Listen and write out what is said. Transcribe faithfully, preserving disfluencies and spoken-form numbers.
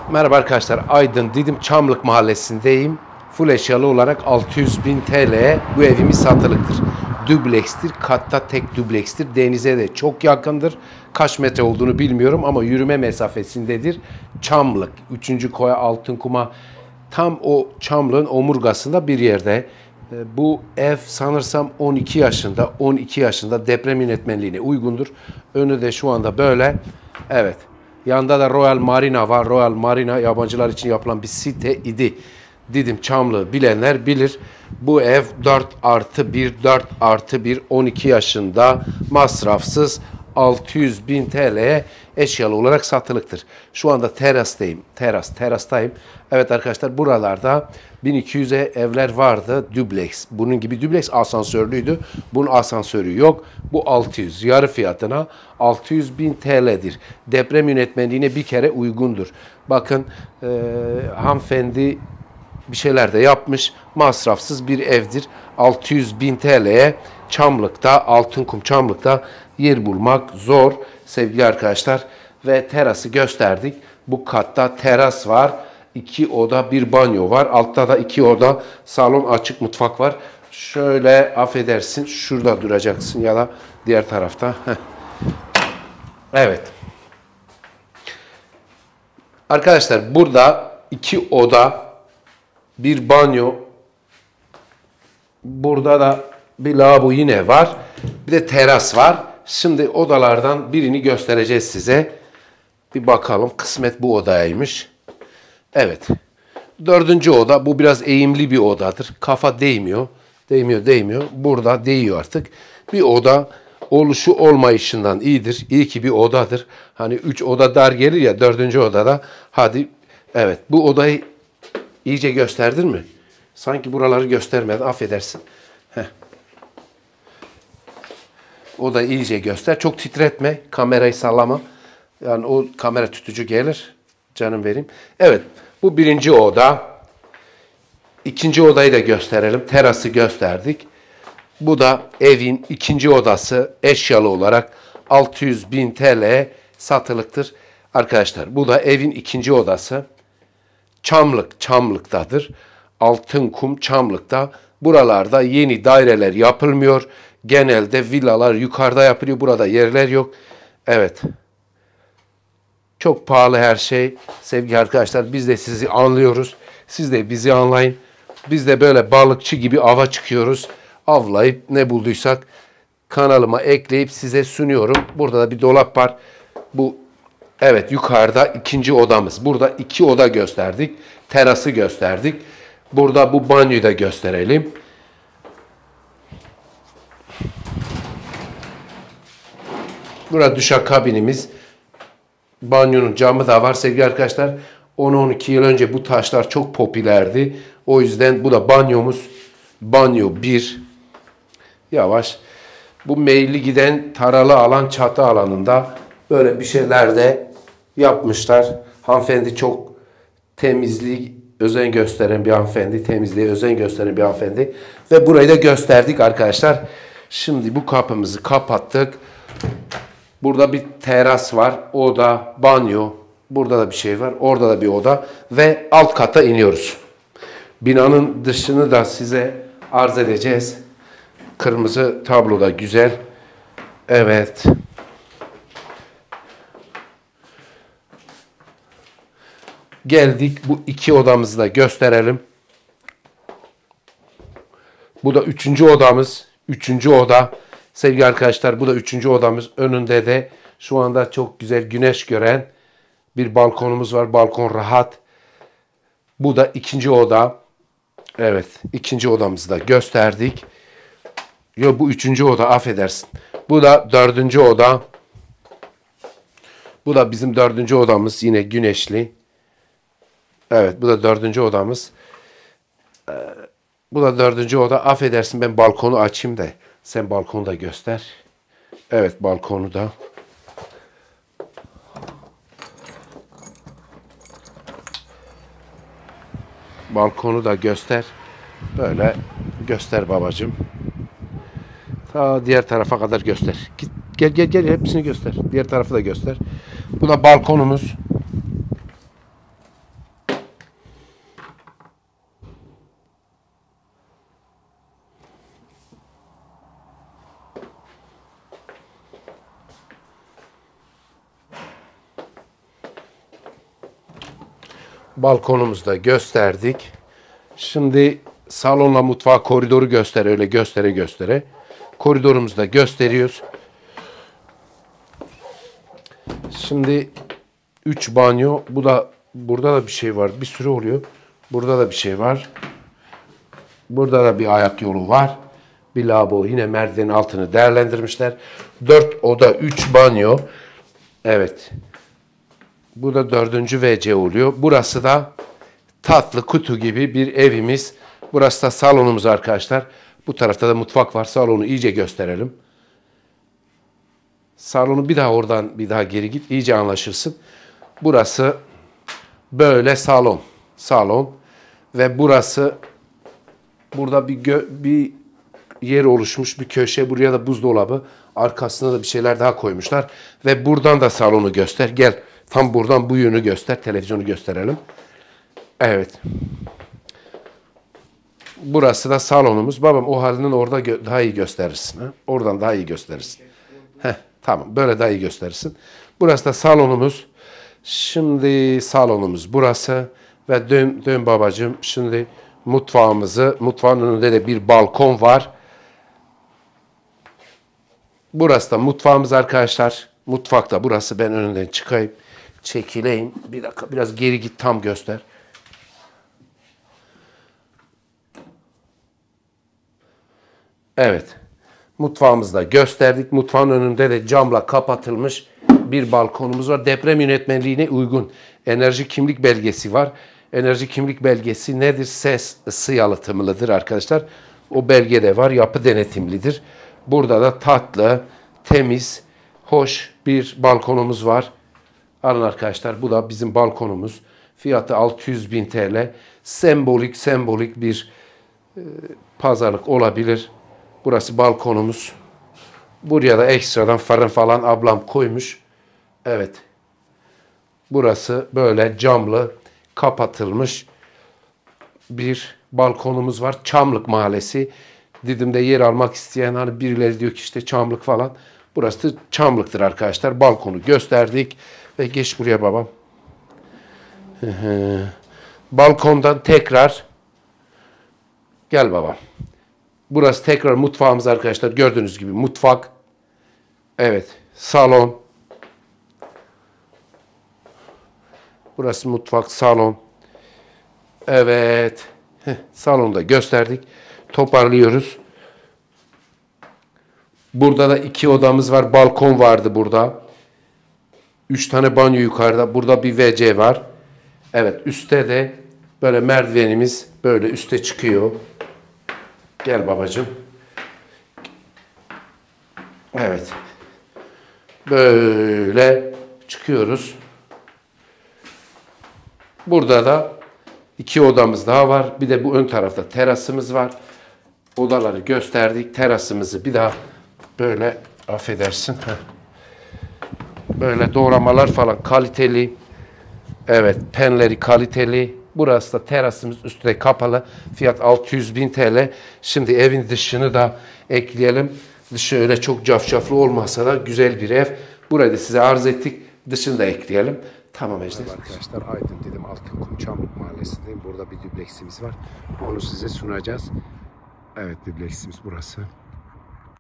Merhaba arkadaşlar, Aydın Didim Çamlık Mahallesi'ndeyim. Full eşyalı olarak altı yüz bin T L'ye bu evimiz satılıktır. Dublekstir, katta tek dublekstir. Denize de çok yakındır. Kaç metre olduğunu bilmiyorum ama yürüme mesafesindedir. Çamlık, üçüncü koya Altınkum'a, tam o Çamlık'ın omurgasında bir yerde. Bu ev sanırsam on iki yaşında, on iki yaşında deprem yönetmenliğine uygundur. Önü de şu anda böyle. Evet. Yanında da Royal Marina var. Royal Marina yabancılar için yapılan bir site idi. Didim Çamlı bilenler bilir. Bu ev dört artı bir, dört artı bir, on iki yaşında masrafsız altı yüz bin T L'ye eşyalı olarak satılıktır. Şu anda terastayım. Teras, terastayım. Evet arkadaşlar, buralarda bin iki yüze evler vardı. Dubleks. Bunun gibi dubleks asansörlüydü. Bunun asansörü yok. Bu altı yüz. Yarı fiyatına altı yüz bin T L'dir. Deprem yönetmenliğine bir kere uygundur. Bakın e, hanımefendi bir şeyler de yapmış. Masrafsız bir evdir. altı yüz bin T L'ye Çamlık'ta, Altınkum Çamlık'ta yer bulmak zor sevgili arkadaşlar. Ve terası gösterdik. Bu katta teras var. İki oda, bir banyo var. Altta da iki oda, salon, açık mutfak var. Şöyle affedersin, şurada duracaksın ya da diğer tarafta. Heh. Evet. Arkadaşlar burada iki oda, bir banyo. Burada da bir lavabo yine var. Bir de teras var. Şimdi odalardan birini göstereceğiz size. Bir bakalım. Kısmet bu odaymış. Evet. Dördüncü oda. Bu biraz eğimli bir odadır. Kafa değmiyor. Değmiyor, değmiyor. Burada değiyor artık. Bir oda oluşu olmayışından iyidir. İyi ki bir odadır. Hani üç oda dar gelir ya, dördüncü odada. Hadi. Evet. Bu odayı iyice gösterdin mi? Sanki buraları göstermedi. Affedersin. Heh. Odayı iyice göster. Çok titretme. Kamerayı sallama. Yani o kamera tutucu gelir. Canım vereyim. Evet. Bu birinci oda. İkinci odayı da gösterelim. Terası gösterdik. Bu da evin ikinci odası. Eşyalı olarak altı yüz bin T L'ye satılıktır. Arkadaşlar bu da evin ikinci odası. Çamlık, Çamlık'tadır. Altınkum Çamlık'ta. Buralarda yeni daireler yapılmıyor. Genelde villalar yukarıda yapılıyor. Burada yerler yok. Evet. Çok pahalı her şey. Sevgili arkadaşlar, biz de sizi anlıyoruz. Siz de bizi anlayın. Biz de böyle balıkçı gibi ava çıkıyoruz. Avlayıp ne bulduysak kanalıma ekleyip size sunuyorum. Burada da bir dolap var. Bu evet, yukarıda ikinci odamız. Burada iki oda gösterdik. Terası gösterdik. Burada bu banyoyu da gösterelim. Burada duşakabinimiz. Banyonun camı da var sevgili arkadaşlar. on on iki yıl önce bu taşlar çok popülerdi. O yüzden bu da banyomuz. Banyo bir. Yavaş. Bu meyilli giden taralı alan, çatı alanında böyle bir şeyler de yapmışlar. Hanımefendi çok temizliğe özen gösteren bir hanımefendi. Temizliğe özen gösteren bir hanımefendi. Ve burayı da gösterdik arkadaşlar. Şimdi bu kapımızı kapattık. Burada bir teras var. Oda, banyo. Burada da bir şey var. Orada da bir oda. Ve alt kata iniyoruz. Binanın dışını da size arz edeceğiz. Kırmızı tablo da güzel. Evet. Geldik. Bu iki odamızı da gösterelim. Bu da üçüncü odamız. Üçüncü oda. Sevgili arkadaşlar, bu da üçüncü odamız. Önünde de şu anda çok güzel güneş gören bir balkonumuz var. Balkon rahat. Bu da ikinci oda. Evet. ikinci odamızı da gösterdik. Yok, bu üçüncü oda, affedersin. Bu da dördüncü oda. Bu da bizim dördüncü odamız. Yine güneşli. Evet, bu da dördüncü odamız. Ee, bu da dördüncü oda. Affedersin, ben balkonu açayım da sen balkonu da göster. Evet, balkonu da. Balkonu da göster. Böyle göster babacığım. Ta diğer tarafa kadar göster. Git, gel gel gel hepsini göster. Diğer tarafı da göster. Bu da balkonumuz. balkonumuzu da gösterdik. Şimdi salonla mutfağı koridoru göster öyle göstere göstere. Koridorumuzu da gösteriyoruz. Şimdi üç banyo. Bu da burada da bir şey var. Bir sürü oluyor. Burada da bir şey var. Burada da bir ayak yolu var. Bir lavabo. Yine merdivenin altını değerlendirmişler. dört oda, üç banyo. Evet. Bu da dördüncü V C oluyor. Burası da tatlı kutu gibi bir evimiz. Burası da salonumuz arkadaşlar. Bu tarafta da mutfak var. Salonu iyice gösterelim. Salonu bir daha oradan bir daha geri git. İyice anlaşılsın. Burası böyle salon. Salon. Ve burası burada bir, gö bir yer oluşmuş. Bir köşe. Buraya da buzdolabı. Arkasına da bir şeyler daha koymuşlar. Ve buradan da salonu göster. Gel. Tam buradan bu yönü göster. Televizyonu gösterelim. Evet. Burası da salonumuz. Babam o halinden orada daha iyi gösterirsin. Ha? Oradan daha iyi gösterirsin. Heh, tamam. Böyle daha iyi gösterirsin. Burası da salonumuz. Şimdi salonumuz burası. Ve dön, dön babacığım. Şimdi mutfağımızı. Mutfağın önünde de bir balkon var. Burası da mutfağımız arkadaşlar. Mutfakta burası. Ben önünden çıkayım. Çekileyim. Bir dakika. Biraz geri git. Tam göster. Evet. Mutfağımızı da gösterdik. Mutfağın önünde de camla kapatılmış bir balkonumuz var. Deprem yönetmeliğine uygun enerji kimlik belgesi var. Enerji kimlik belgesi nedir? Ses, ısı yalıtımlıdır arkadaşlar. O belge de var. Yapı denetimlidir. Burada da tatlı, temiz, hoş bir balkonumuz var. Alın arkadaşlar. Bu da bizim balkonumuz. Fiyatı altı yüz bin T L. Sembolik, sembolik bir e, pazarlık olabilir. Burası balkonumuz. Buraya da ekstradan fırın falan ablam koymuş. Evet. Burası böyle camlı, kapatılmış bir balkonumuz var. Çamlık Mahallesi. Didim'de yer almak isteyen hani birileri diyor ki işte Çamlık falan. Burası da Çamlık'tır arkadaşlar. Balkonu gösterdik. Ve geç buraya babam. Balkondan tekrar gel babam. Burası tekrar mutfağımız arkadaşlar. Gördüğünüz gibi mutfak. Evet. Salon. Burası mutfak, salon. Evet. Heh, salonu da gösterdik. Toparlıyoruz. Burada da iki odamız var. Balkon vardı burada. Üç tane banyo yukarıda. Burada bir V C var. Evet. Üstte de böyle merdivenimiz böyle üste çıkıyor. Gel babacığım. Evet. Böyle çıkıyoruz. Burada da iki odamız daha var. Bir de bu ön tarafta terasımız var. Odaları gösterdik. Terasımızı bir daha böyle affedersin. Böyle doğramalar falan kaliteli. Evet, penleri kaliteli. Burası da terasımız üstte kapalı. Fiyat altı yüz bin T L. Şimdi evin dışını da ekleyelim. Dışı öyle çok cafcaflı olmasa da güzel bir ev. Burayı da size arz ettik. Dışını da ekleyelim. Tamam Ejder. Arkadaşlar Aydın dedim Altınkum Çamlık Mahallesi'ndeyim. Burada bir dubleksimiz var. Onu size sunacağız. Evet, dubleksimiz burası.